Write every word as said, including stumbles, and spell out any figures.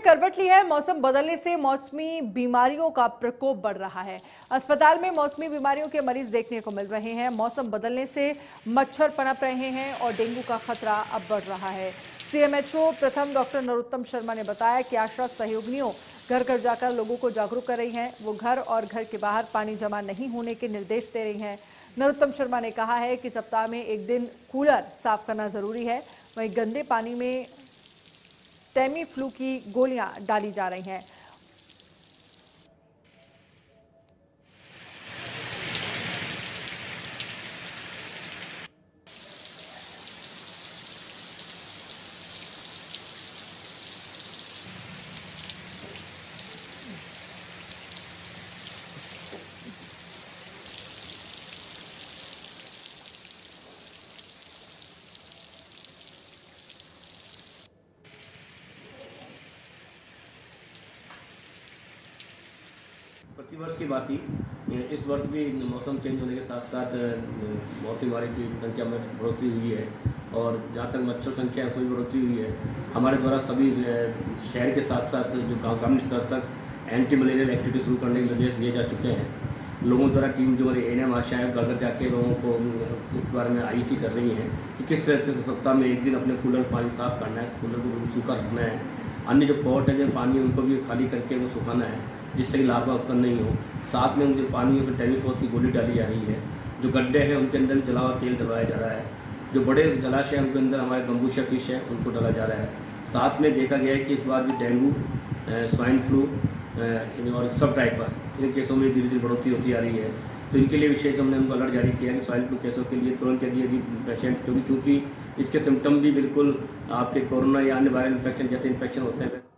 करवट ली है। मौसम बदलने से मौसमी बीमारियों का प्रकोप बढ़ रहा है। अस्पताल में मौसमी बीमारियों के मरीज देखने को मिल रहे हैं। मौसम बदलने से मच्छर पनप रहे हैं और डेंगू का खतरा अब बढ़ रहा है। सीएमएचओ प्रथम डॉक्टर नरोत्तम शर्मा ने बताया कि आशा सहयोगिनियों घर घर जाकर लोगों को जागरूक कर रही हैं। वो घर और घर के बाहर पानी जमा नहीं होने के निर्देश दे रही हैं। नरोत्तम शर्मा ने कहा है कि सप्ताह में एक दिन कूलर साफ करना जरूरी है। वहीं गंदे पानी में टेमी फ्लू की गोलियां डाली जा रही हैं। प्रतिवर्ष की बात ही इस वर्ष भी मौसम चेंज होने के साथ साथ मौसमी बीमारी की संख्या में बढ़ोतरी हुई है और जहाँ तक मच्छर संख्या है उसमें भी बढ़ोतरी हुई है। हमारे द्वारा सभी शहर के साथ साथ जो ग्रामीण स्तर तक एंटी मलेरियल एक्टिविटी शुरू करने के निर्देश दिए जा चुके हैं। लोगों द्वारा टीम जो हमारी एएनएम आशाएं घर घर जाके लोगों को इसके बारे में आईसी कर रही हैं कि किस तरह से सप्ताह में एक दिन अपने कूलर पानी साफ करना है, इस कूलर को सूखा रखना है। अन्य जो पॉट है जो पानी उनको भी खाली करके वो सुखाना है जिससे कि लार्वा उत्पन्न नहीं हो। साथ में उनके पानी में टेमीफॉस की गोली डाली जा रही है। जो गड्ढे हैं उनके अंदर भी जला हुआ तेल डलवाया जा रहा है। जो बड़े जलाशय हैं उनके अंदर हमारे गंबूशा फिश है उनको डाला जा रहा है। साथ में देखा गया है कि इस बार भी डेंगू, स्वाइन फ्लू और सब टाइफस इन केसों में धीरे धीरे बढ़ोतरी होती आ रही है। तो इनके लिए विशेष हमने उनको अलर्ट जारी किया कि स्वाइन फ्लू केसों के लिए तुरंत यदि यदि पेशेंट, क्योंकि चूँकि इसके सिम्टम भी बिल्कुल आपके कोरोना या अन्य वायरल इन्फेक्शन जैसे इन्फेक्शन होते हैं